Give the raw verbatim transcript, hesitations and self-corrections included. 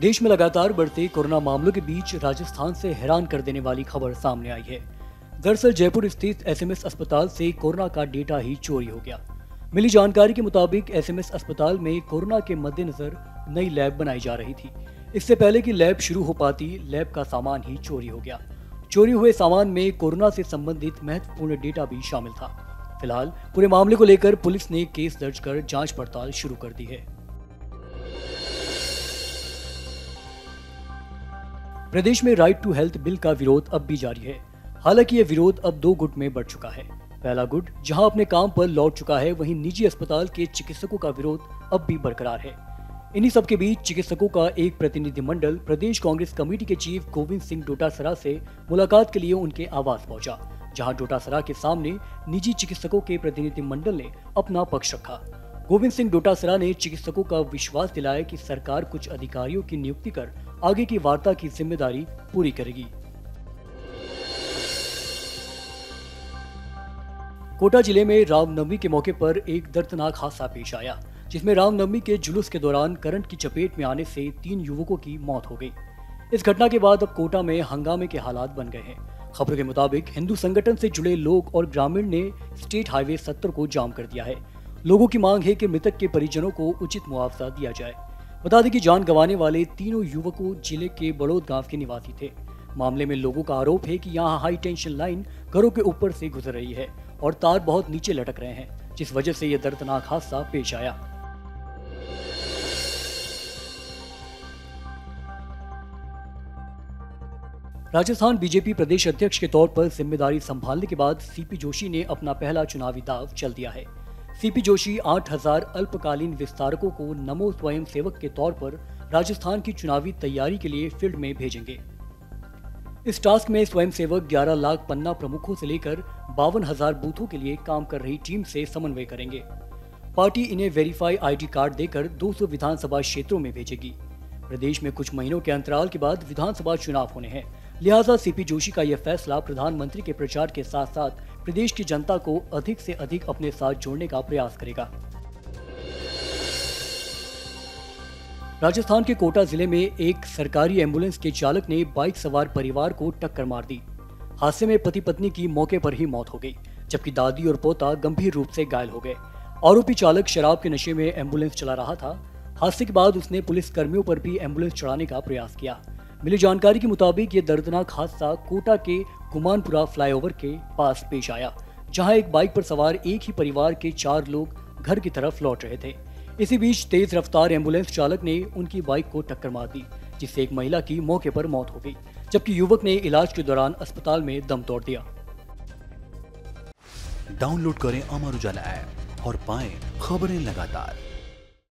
देश में लगातार बढ़ते कोरोना मामलों के बीच राजस्थान से हैरान कर देने वाली खबर सामने आई है। दरअसल जयपुर स्थित एसएमएस अस्पताल से कोरोना का डेटा ही चोरी हो गया। मिली जानकारी के मुताबिक एसएमएस अस्पताल में कोरोना के मद्देनजर नई लैब बनाई जा रही थी। इससे पहले कि लैब शुरू हो पाती, लैब का सामान ही चोरी हो गया। चोरी हुए सामान में कोरोना से संबंधित महत्वपूर्ण डेटा भी शामिल था। फिलहाल पूरे मामले को लेकर पुलिस ने केस दर्ज कर जांच पड़ताल शुरू कर दी है। प्रदेश में राइट टू हेल्थ बिल का विरोध अब भी जारी है। हालांकि यह विरोध अब दो गुट में बढ़ चुका है। पहला गुट जहां अपने काम पर लौट चुका है, वहीं निजी अस्पताल के चिकित्सकों का विरोध अब भी बरकरार है। इन्हीं सबके बीच चिकित्सकों का एक प्रतिनिधिमंडल प्रदेश कांग्रेस कमेटी के चीफ गोविंद सिंह डोटासरा से मुलाकात के लिए उनके आवास पहुंचा, जहां डोटासरा के सामने निजी चिकित्सकों के प्रतिनिधिमंडल ने अपना पक्ष रखा। गोविंद सिंह डोटासरा ने चिकित्सकों का विश्वास दिलाया कि सरकार कुछ अधिकारियों की नियुक्ति कर आगे की वार्ता की जिम्मेदारी पूरी करेगी। कोटा जिले में रामनवमी के मौके पर एक दर्दनाक हादसा पेश आया, जिसमें रामनवमी के जुलूस के दौरान करंट की चपेट में आने से तीन युवकों की मौत हो गई। इस घटना के बाद अब कोटा में हंगामे के हालात बन गए हैं। खबरों के मुताबिक हिंदू संगठन से जुड़े लोग और ग्रामीण ने स्टेट हाईवे सत्तर को जाम कर दिया है। लोगों की मांग है कि मृतक के परिजनों को उचित मुआवजा दिया जाए। बता दें कि जान गंवाने वाले तीनों युवकों जिले के बड़ौद गांव के निवासी थे। मामले में लोगों का आरोप है कि यहां हाई टेंशन लाइन घरों के ऊपर से गुजर रही है और तार बहुत नीचे लटक रहे हैं, जिस वजह से यह दर्दनाक हादसा पेश आया। राजस्थान बीजेपी प्रदेश अध्यक्ष के तौर पर जिम्मेदारी संभालने के बाद सीपी जोशी ने अपना पहला चुनावी दांव चल दिया है। सीपी जोशी आठ हज़ार अल्पकालीन विस्तारकों को नमो स्वयं सेवक के तौर पर राजस्थान की चुनावी तैयारी के लिए फील्ड में भेजेंगे। इस टास्क में स्वयं सेवक ग्यारह लाख पन्ना प्रमुखों से लेकर बावन हजार बूथों के लिए काम कर रही टीम से समन्वय करेंगे। पार्टी इन्हें वेरीफाई आईडी कार्ड देकर दो सौ विधानसभा क्षेत्रों में भेजेगी। प्रदेश में कुछ महीनों के अंतराल के बाद विधानसभा चुनाव होने हैं, लिहाजा सीपी जोशी का यह फैसला प्रधानमंत्री के प्रचार के साथ साथ प्रदेश की जनता को अधिक से अधिक अपने साथ जोड़ने का प्रयास करेगा। राजस्थान के कोटा जिले में एक सरकारी एम्बुलेंस के चालक ने बाइक सवार परिवार को टक्कर मार दी। हादसे में पति पत्नी की मौके पर ही मौत हो गई, जबकि दादी और पोता गंभीर रूप से घायल हो गए। आरोपी चालक शराब के नशे में एम्बुलेंस चला रहा था। हादसे के बाद उसने पुलिस कर्मियों पर भी एम्बुलेंस चढ़ाने का प्रयास किया। मिली जानकारी के मुताबिक ये दर्दनाक हादसा कोटा के गुमानपुरा फ्लाईओवर के पास पेश आया, जहां एक बाइक पर सवार एक ही परिवार के चार लोग घर की तरफ लौट रहे थे। इसी बीच तेज रफ्तार एम्बुलेंस चालक ने उनकी बाइक को टक्कर मार दी, जिससे एक महिला की मौके पर मौत हो गई, जबकि युवक ने इलाज के दौरान अस्पताल में दम तोड़ दिया। डाउनलोड करें अमर उजाला ऐप और पाएं खबरें लगातार।